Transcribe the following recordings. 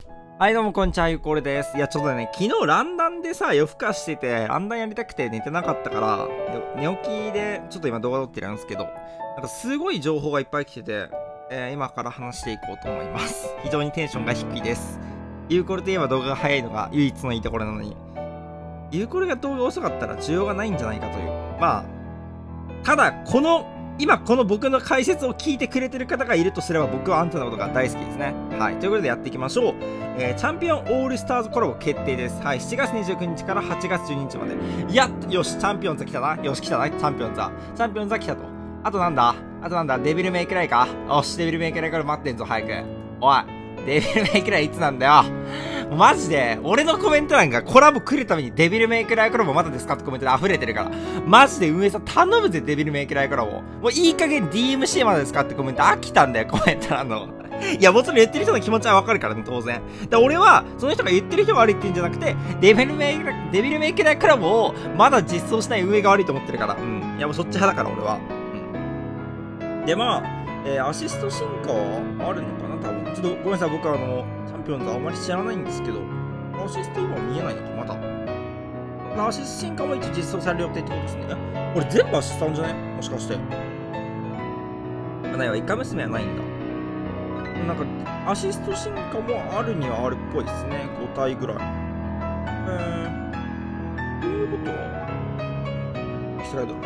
はい、どうもこんにちは、ゆうこれです。いや、ちょっとね、昨日ランダンでさ、夜更かしてて、ランダンやりたくて寝てなかったから、寝起きで、ちょっと今動画撮ってるんですけど、なんかすごい情報がいっぱい来てて、今から話していこうと思います。非常にテンションが低いです。ゆうこれといえば動画が早いのが唯一のいいところなのに、ゆうこれが動画遅かったら需要がないんじゃないかという。まあ、ただ、今この僕の解説を聞いてくれてる方がいるとすれば僕はあんたのことが大好きですね。はい。ということでやっていきましょう。チャンピオンオールスターズコラボ決定です。はい。7月29日から8月12日まで。よし、チャンピオンズ来たな。よし、来たな。チャンピオンズは来たと。あとなんだデビルメイクライか。よし、デビルメイクライから待ってんぞ、早く。おい、デビルメイクライいつなんだよ。マジで、俺のコメント欄がコラボ来るためにデビルメイクライコラボまだですかってコメントで溢れてるから。マジで運営さん頼むぜ、デビルメイクライコラボ。もういい加減 DMC まだですかってコメント飽きたんだよ、コメント欄の。いや、もちろん言ってる人の気持ちはわかるからね、当然。俺は、その人が言ってる人が悪いって言うんじゃなくて、デビルメイクライコラボをまだ実装しない運営が悪いと思ってるから。うん。いや、もうそっち派だから、俺は。うん。で、まあ、アシスト進化はあるのかな、多分。ちょっとごめんなさい、僕はチャンピオンズあんまり知らないんですけど、アシスト今見えないのか、まだ。アシスト進化も一応実装される予定ってことですね。これ全部アシストなんじゃないもしかして。ないわ、イカ娘はないんだ。なんか、アシスト進化もあるにはあるっぽいですね。5体ぐらい。ということは、スライド。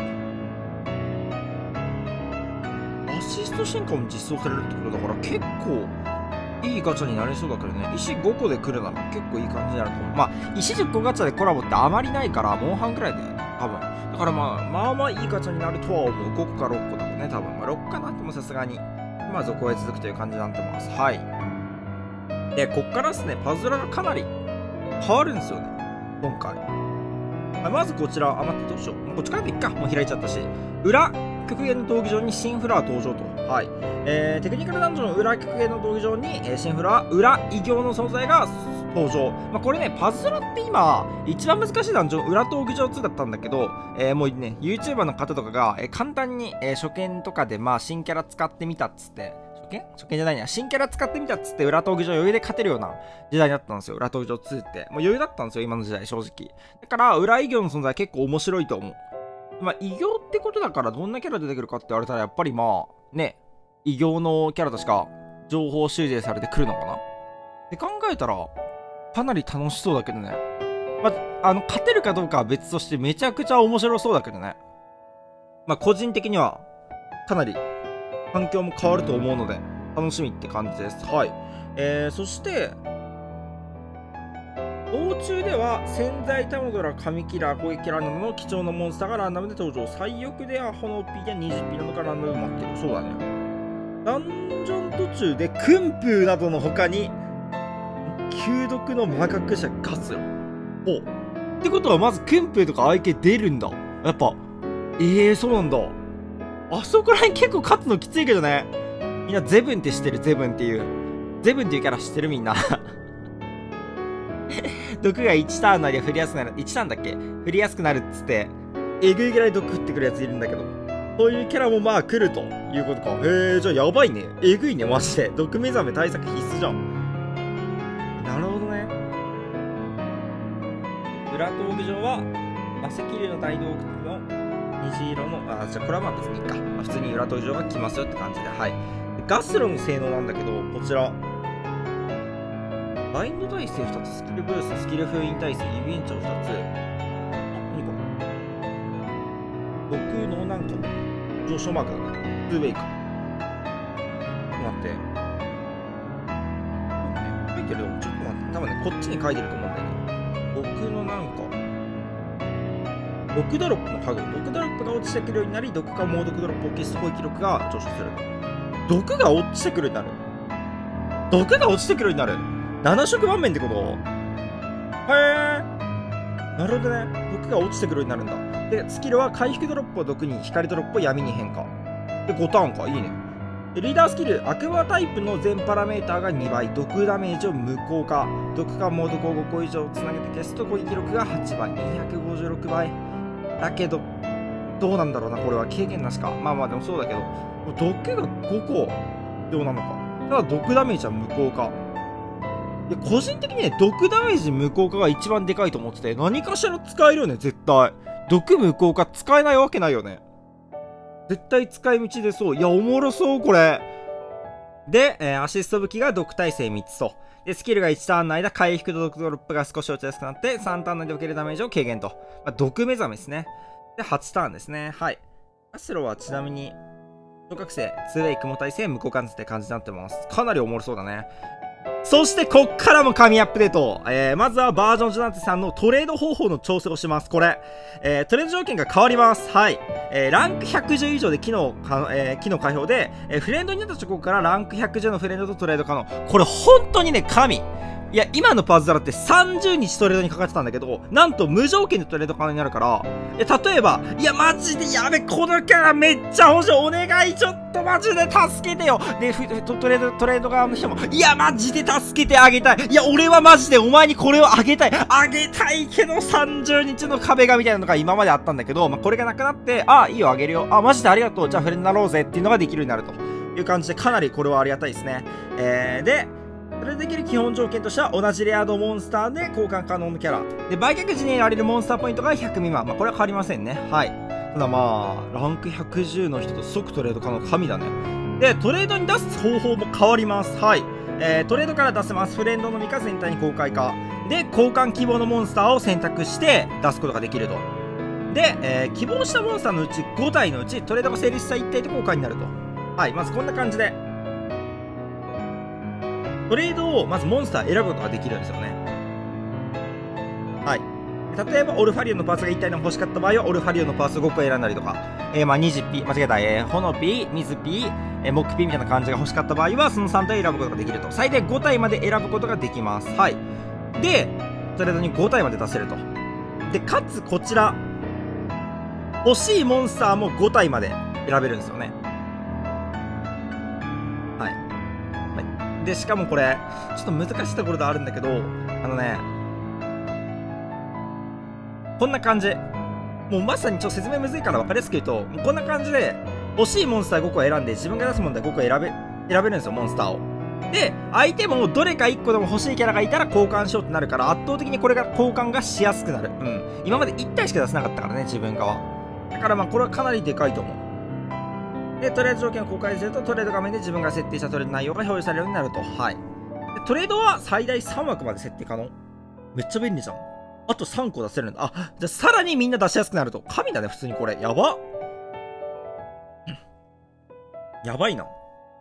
アシスト進化も実装されるってことだから、結構、いいガチャになりそうだけどね。石5個で来るなら結構いい感じになると思う。まあ、石10個ガチャでコラボってあまりないから、モンハンくらいだよね。多分。だからまあいいガチャになるとは思う。5個か6個だとね、多分。まあ、6かなってもさすがに。まあ、続へ続くという感じになってます。はい。で、こっからですね、パズドラがかなり変わるんですよね。今回。まずこちら、待って、どうしよう。こっちからでいっか。もう開いちゃったし。裏極限の闘技場に新フラー登場と。はい。テクニカルダンジョンの裏極限の闘技場に、新フラー、裏異形の存在が登場。まあ、これね、パズドラって今、一番難しいダンジョン、裏闘技場2だったんだけど、もうね、YouTuber の方とかが、簡単に、初見とかで、まあ、新キャラ使ってみたっつって、初見じゃないな。新キャラ使ってみたっつって、裏闘技場余裕で勝てるような時代になったんですよ。裏闘技場2って。もう余裕だったんですよ、今の時代、正直。だから、裏異形の存在結構面白いと思う。まあ、異形ってことだから、どんなキャラ出てくるかって言われたら、やっぱりまあ、ね、異形のキャラとしか情報修正されてくるのかなって考えたら、かなり楽しそうだけどね。まあ、勝てるかどうかは別としてめちゃくちゃ面白そうだけどね。まあ、個人的には、かなり、環境も変わると思うので、楽しみって感じです。はい。そして、道中では、潜在タムドラ、神キラー、攻撃キラーなどの貴重なモンスターがランダムで登場。最翼でアホの P や 20P などがランダムで待ってる。そうだね。ダンジョン途中でクンプーなどの他に、吸毒の魔核者ガスよ。ほう。ってことは、まずクンプーとか相手出るんだ。やっぱ、そうなんだ。あそこら辺結構勝つのきついけどね。みんなゼブンって知ってる、ゼブンっていうキャラ知ってるみんな。毒が1ターンの間振りやすくなる。1ターンだっけ振りやすくなるっつって、えぐいぐらい毒振ってくるやついるんだけど。そういうキャラもまあ来るということか。じゃあやばいね。えぐいね、マジで。毒目覚め対策必須じゃん。なるほどね。裏闘技場は、マセキリの大洞窟の虹色の、じゃあこれはまあ別にいいか。普通に裏闘技場が来ますよって感じで。はい。ガスロの性能なんだけど、こちら。バインド耐性2つ、スキルブースト、スキル封印耐性、指延長2つ。何これ毒のなんか、上昇マークだね。2ウェイか。待って。書いてるよ。ちょっと待って。多分ね、こっちに書いてると思うんだよね。毒のなんか、毒ドロップのハグ。毒ドロップが落ちてくるようになり、毒か猛毒ドロップを消す攻撃力が上昇する。毒が落ちてくるようになる。毒が落ちてくるようになる。7色盤面ってことへえ。なるほどね。毒が落ちてくるようになるんだ。で、スキルは回復ドロップを毒に、光ドロップを闇に変化。で、5ターンか。いいね。で、リーダースキル、アクアタイプの全パラメーターが2倍、毒ダメージを無効化。毒か猛毒を5個以上つなげて消すと攻撃力が8倍、256倍。だけど、どうなんだろうな、これは経験なしか。まあまあ、でもそうだけど、毒が5個どうなのか。ただ、毒ダメージは無効化。 で、個人的にね、毒ダメージ無効化が一番でかいと思ってて、何かしら使えるよね、絶対。毒無効化使えないわけないよね。絶対使い道でそう。いや、おもろそう、これ。で、アシスト武器が毒耐性3つと。で、スキルが1ターンの間、回復と毒ドロップが少し落ちやすくなって、3ターン内で受けるダメージを軽減と。まあ、毒目覚めですね。で、8ターンですね。はい。アスロはちなみに、小学生、2way 雲耐性無効貫通って感じになってます。かなりおもろそうだね。そして、こっからも神アップデート。まずはバージョン13.3のトレード方法の調整をします。これ。トレード条件が変わります。はい。ランク110以上で機能開放で、フレンドになった直後からランク110のフレンドとトレード可能。これ本当にね、神。いや、今のパズドラって30日トレードにかかってたんだけど、なんと無条件でトレード可能になるから、例えば、いや、マジでやべ、このキャラめっちゃ欲しい。お願い、ちょっとマジで助けてよ。で、トレード側の人も、いや、マジで助けてあげたい。いや、俺はマジでお前にこれをあげたい。あげたいけど30日の壁がみたいなのが今まであったんだけど、まあ、これがなくなって、あ、いいよ、あげるよ。あ、マジでありがとう。じゃあフレンドになろうぜっていうのができるようになるという感じで、かなりこれはありがたいですね。で、それできる基本条件としては同じレア度モンスターで交換可能のキャラで売却時に得られるモンスターポイントが100未満、まあ、これは変わりませんね。はい。ただまあランク110の人と即トレード可能、神だね。でトレードに出す方法も変わります。はい。トレードから出せます。フレンドのみか全体に公開化で交換希望のモンスターを選択して出すことができると。で、希望したモンスターのうち5体のうちトレードが成立した1体と交換になると。はい。まずこんな感じでトレードをまずモンスター選ぶことができるんですよね。はい。例えば、オルファリオンのパーツが1体でも欲しかった場合は、オルファリオンのパーツを5個選んだりとか、まあ、虹ピ、間違えた、炎ピ、水ピ、木ピみたいな感じが欲しかった場合は、その3体選ぶことができると。最大5体まで選ぶことができます。はい。で、トレードに5体まで出せると。で、かつ、こちら、欲しいモンスターも5体まで選べるんですよね。で、しかもこれ、ちょっと難しいところではあるんだけど、こんな感じ。もうまさにちょっと説明むずいから分かりやすく言うと、こんな感じで、欲しいモンスター5個選んで、自分が出すモンスター5個選べるんですよ、モンスターを。で、相手もどれか1個でも欲しいキャラがいたら交換しようってなるから、圧倒的にこれが交換がしやすくなる。うん。今まで1体しか出せなかったからね、自分側。だからまあ、これはかなりでかいと思う。で、トレード条件を公開すると、トレード画面で自分が設定したトレード内容が表示されるようになると。はい。で、トレードは最大3枠まで設定可能。めっちゃ便利じゃん。あと3個出せるんだ。あ、じゃあさらにみんな出しやすくなると。神だね、普通にこれ。やば。やばいな。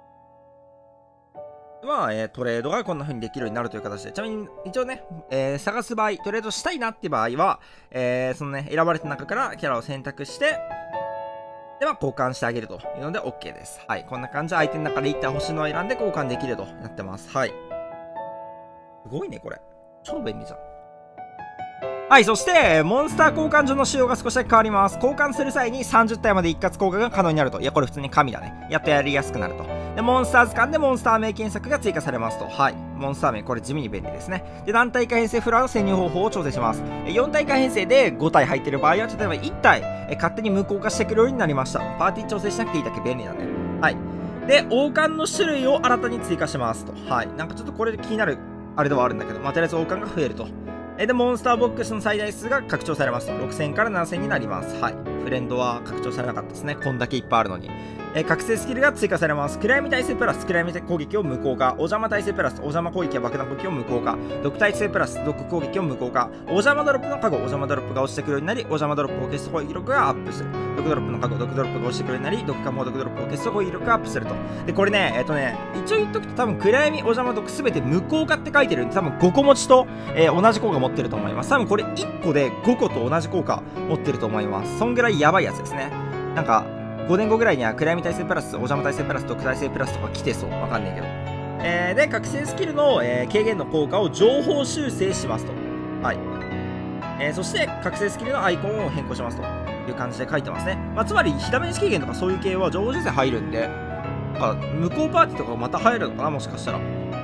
まあ、トレードがこんな風にできるようになるという形で。ちなみに、一応ね、探す場合、トレードしたいなっていう場合は、そのね、選ばれた中からキャラを選択して、では交換してあげるというので OK です。はい。こんな感じで相手の中で1体欲しいのを選んで交換できるとなってます。はい。すごいね、これ。超便利じゃん。はい。そして、モンスター交換所の仕様が少しだけ変わります。交換する際に30体まで一括交換が可能になると。いや、これ普通に神だね。やっとやりやすくなると。で、モンスター図鑑でモンスター名検索が追加されますと。はい。モンスター名、これ地味に便利ですね。で、何体か編成フラの潜入方法を調整します。4体か編成で5体入ってる場合は、例えば1体、勝手に無効化してくるようになりました。パーティー調整しなくていいだけ便利だね。はい。で、王冠の種類を新たに追加しますと。はい。なんかちょっとこれ気になる、あれではあるんだけど、まあ、とりあえず王冠が増えると。で、モンスターボックスの最大数が拡張されますと。6000から7000になります。はい。フレンドは拡張されなかったですね。こんだけいっぱいあるのに。覚醒スキルが追加されます。暗闇耐性プラス暗闇攻撃を無効化。お邪魔耐性プラスお邪魔攻撃や爆弾攻撃を無効化。毒耐性プラス毒攻撃を無効化。お邪魔ドロップの加護。お邪魔ドロップが落ちてくるようになり、お邪魔ドロップを消すと攻撃力がアップする。毒ドロップの加護。毒ドロップが落ちてくるようになり、毒化も毒ドロップを消すと攻撃力がアップすると。で、これね、一応言っとくと多分暗闇、お邪魔毒すべて無効化って書いてるんで、多分5個持ちと、同じ効果持ってると思います。多分これ1個で5個と同じ効果持ってると思います。そんぐらいやばいやつですね。なんか、5年後ぐらいには暗闇耐性プラス、お邪魔耐性プラス、毒耐性プラスとか来てそう。わかんないけど。で、覚醒スキルの、軽減の効果を情報修正しますと。はい。そして、覚醒スキルのアイコンを変更しますという感じで書いてますね。まあ、つまり、火ダメージ軽減とかそういう系は情報修正入るんで、なんか、向こうパーティーとかまた入るのかな、もしかしたら。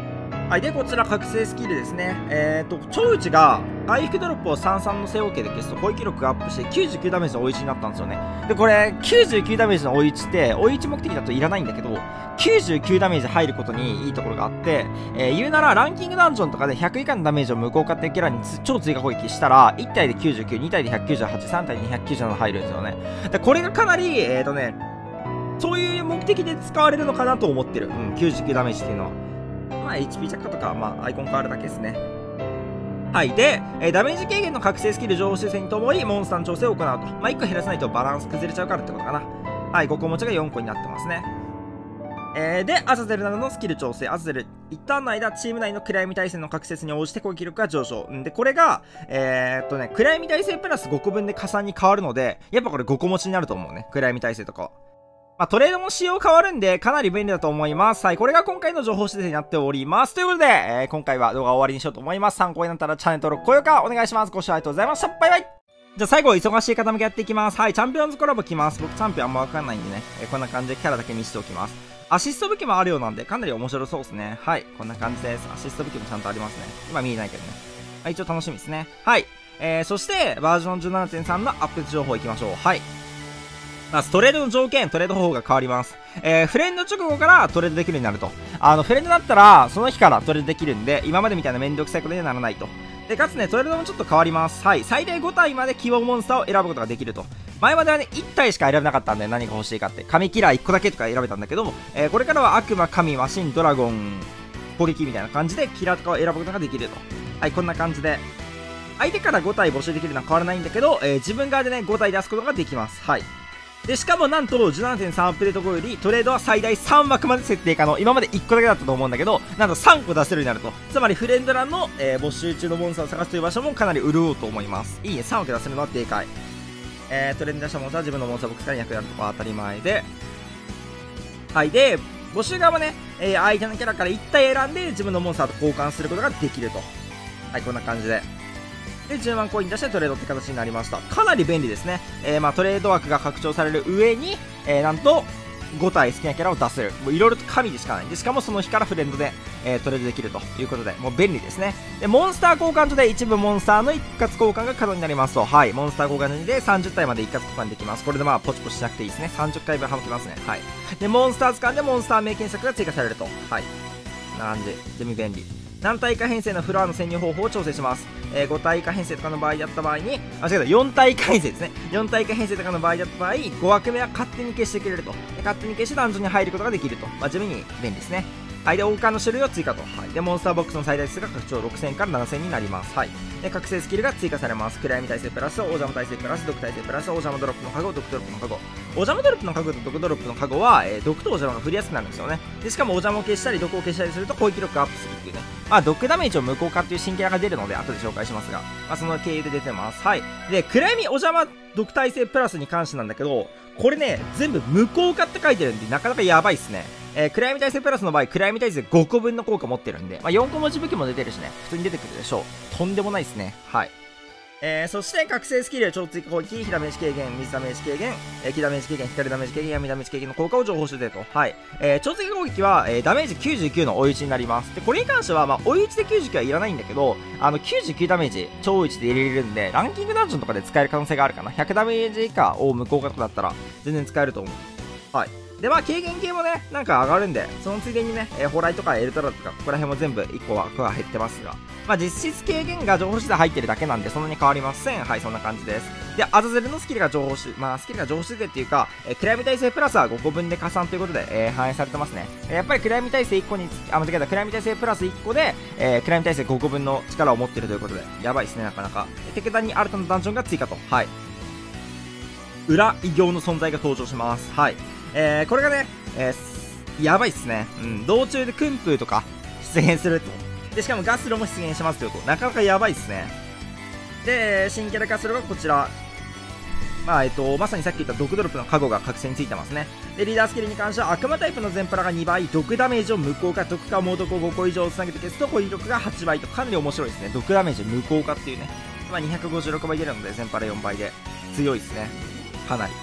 はい、で、こちら覚醒スキルですね。超打ちが回復ドロップを33の正方形で消すと攻撃力がアップして99ダメージの追い打ちになったんですよね。で、これ、99ダメージの追い打ちって、追い打ち目的だといらないんだけど、99ダメージ入ることにいいところがあって、言うならランキングダンジョンとかで100以下のダメージを無効化ってキャラに超追加攻撃したら、1体で99、2体で198、3体で297入るんですよね。で、これがかなり、そういう目的で使われるのかなと思ってる。99ダメージっていうのは。まあ、HP 着火とか、まあ、アイコン変わるだけですね。はい。で、ダメージ軽減の覚醒スキル情報修正に伴い、モンスターの調整を行うと。まあ、1個減らさないとバランス崩れちゃうからってことかな。はい。5個持ちが4個になってますね。で、アザゼルなどのスキル調整。アザゼル、一旦の間、チーム内の暗闇耐性の覚醒に応じて攻撃力が上昇。で、これが、暗闇耐性プラス5個分で加算に変わるので、やっぱこれ5個持ちになると思うね。暗闇耐性とかは。まあ、トレードも仕様変わるんで、かなり便利だと思います。はい、これが今回の情報修正になっております。ということで、今回は動画終わりにしようと思います。参考になったらチャンネル登録、高評価お願いします。ご視聴ありがとうございました。バイバイ。じゃあ最後、忙しい方向けやっていきます。はい、チャンピオンズコラボ来ます。僕チャンピオンあんまわかんないんでね、こんな感じでキャラだけ見せておきます。アシスト武器もあるようなんで、かなり面白そうですね。はい、こんな感じです。アシスト武器もちゃんとありますね。今見えないけどね。はい、一応楽しみですね。はい。そして、バージョン 17.3 のアップデート情報いきましょう。はい。まずトレードの条件、トレード方法が変わります。フレンド直後からトレードできるようになると。フレンドだったら、その日からトレードできるんで、今までみたいなめんどくさいことにはならないと。で、かつね、トレードもちょっと変わります。はい。最大5体まで希望モンスターを選ぶことができると。前まではね、1体しか選べなかったんで、何が欲しいかって。神キラー1個だけとか選べたんだけども、これからは悪魔、神、マシン、ドラゴン、攻撃みたいな感じで、キラーとかを選ぶことができると。はい、こんな感じで。相手から5体募集できるのは変わらないんだけど、自分側でね、5体出すことができます。はい。で、しかもなんと 17.3 アップデート後よりトレードは最大3枠まで設定可能。今まで1個だけだったと思うんだけど、なんと3個出せるようになると。つまりフレンド欄の、募集中のモンスターを探すという場所もかなり潤うと思います。いいね、3枠出せるのはでかい。トレード出したモンスターは自分のモンスターボックスからに役立つとか当たり前で。はい。で、募集側もね、相手のキャラから1体選んで自分のモンスターと交換することができると。はい、こんな感じで。で、10万コイン出してトレードって形になりました。かなり便利ですね。まあ、トレード枠が拡張される上に、なんと、5体好きなキャラを出せる。もういろいろと神でしかない。で、しかもその日からフレンドで、トレードできるということで、もう便利ですね。で、モンスター交換所で一部モンスターの一括交換が可能になりますと、はい、モンスター交換所で30体まで一括交換できます。これでまあ、ポチポチしなくていいですね。30回分省けますね。はい。で、モンスター図鑑でモンスター名検索が追加されると。はい。こんな感じ。地味便利。何体以下編成のフロアの潜入方法を調整します。5体以下編成とかの場合だった場合に、4体以下編成ですね。4体以下編成とかの場合だった場合、5枠目は勝手に消してくれると。勝手に消してダンジョンに入ることができると。まあ、地味に便利ですね。はい。で、王冠の種類を追加と。はい。で、モンスターボックスの最大数が拡張6000から7000になります。はい。で、覚醒スキルが追加されます。暗闇耐性プラス、王邪魔耐性プラス、毒耐性プラス、王邪魔ドロップのカゴ、毒ドロップのカゴ。王邪魔ドロップのカゴと毒ドロップのカゴは、毒と王邪魔が振りやすくなるんですよね。で、しかも王邪魔を消したり、毒を消したりすると攻撃力がアップするっていうね。まあ、毒ダメージを無効化っていう新キャラが出るので、後で紹介しますが、まあ、その経由で出てます。はい。で、暗闇お邪魔毒耐性プラスに関してなんだけど、これね、全部無効化って書いてるんで、なかなかやばいっすね。暗闇耐性プラスの場合、暗闇耐性5個分の効果持ってるんで、まあ、4個持ち武器も出てるしね、普通に出てくるでしょう。とんでもないですね。はい。そして、覚醒スキル、超追加攻撃、火ダメージ軽減、水ダメージ軽減、気ダメージ軽減、光ダメージ軽減、闇ダメージ軽減の効果を情報修正と。はい。超追加攻撃は、ダメージ99の追い打ちになります。で、これに関しては、まあ、追い打ちで99はいらないんだけど、99ダメージ、超追い打ちで入れれるんで、ランキングダンジョンとかで使える可能性があるかな。100ダメージ以下を無効化とかだったら、全然使えると思う。はい。で、まあ、軽減系もね、なんか上がるんで、そのついでにね、ホライとかエルトラとか、ここら辺も全部1個枠が減ってますが、まあ、実質軽減が情報誌で入ってるだけなんで、そんなに変わりません。はい、そんな感じです。で、アザゼルのスキルが情報誌、まあ、スキルが情報誌でっていうか、暗闇耐性プラスは5個分で加算ということで、反映されてますね。やっぱり暗闇耐性1個に、間違えた、暗闇耐性プラス1個で、暗闇耐性5個分の力を持ってるということで、やばいですね、なかなか。手札に新たなダンジョンが追加と。はい。裏異形の存在が登場します。はい。これがね、やばいっすね。うん、道中で訓風とか出現すると。で、しかもガスロも出現しますというと、なかなかやばいっすね。で、新キャラガスロがこちら。まあ、まさにさっき言った毒ドロップのカゴが覚醒についてますね。で、リーダースキルに関しては悪魔タイプの全パラが2倍、毒ダメージを無効化、毒か猛毒を5個以上つなげて消すと攻撃力が8倍とかなり面白いですね。毒ダメージ無効化っていうね。まあ、256倍出るので全パラ4倍で強いですね。かなり。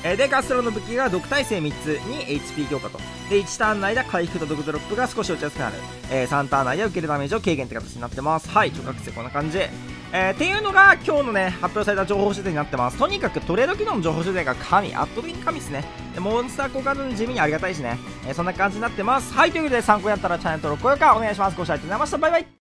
でガストロの武器が毒耐性3つに HP 強化と。で1ターンの間回復と毒ドロップが少し落ちやすくなる、3ターンの間受けるダメージを軽減って形になってます。はい、直角性こんな感じ、っていうのが今日のね発表された情報修正になってます。とにかくトレード機能の情報修正が圧倒的に神ですね。でモンスター交換の地味にありがたいしね、そんな感じになってます。はい、ということで参考になったらチャンネル登録高評価お願いします。ご視聴ありがとうございました。バイバイ。